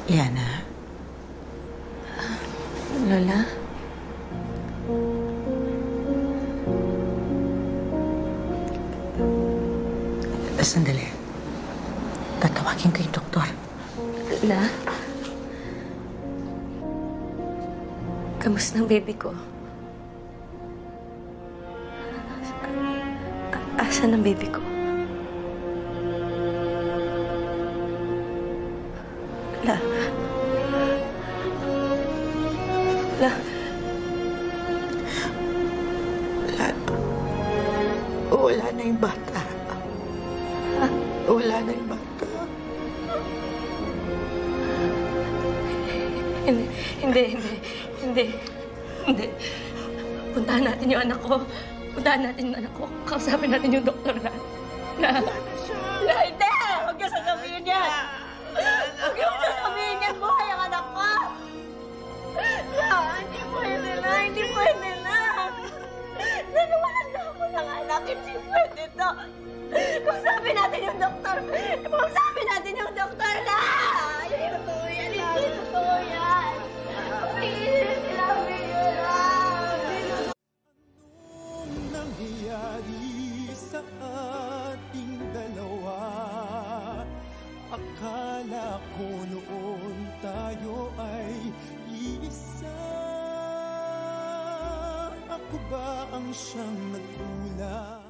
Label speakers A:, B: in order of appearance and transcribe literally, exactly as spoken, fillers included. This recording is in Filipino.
A: Liana?
B: Lola?
A: Sandali. Tatawagin ko yung doktor.
B: Lola? Kamusta ang baby ko? A- asan ang baby ko? La. La.
A: Wala. Wala na yung bata.
B: Ha?
A: Wala na yung bata.
B: Hindi, hindi, hindi, hindi, hindi. Puntahan natin yung anak ko. Puntahan natin yung anak ko. Kausapin natin yung doktor na. Na. Na, hindi! Huwag ka sasabihin yan! Huwag ka sasabihin yan! Buhay ang anak ko! Na, hindi pwede na! Hindi pwede na! Nanawalan na ako ng anak. Hindi pwede to! Kausapin natin yung doktor! Kausapin natin yung doktor na! Hindi totoo yan! Hindi totoo yan! Pag-iisip sila, Mira!
C: Anong nangyayari sa ating dalawa? Akala ko noon tayo ay iisa. Ako ba ang siyang nagkulang?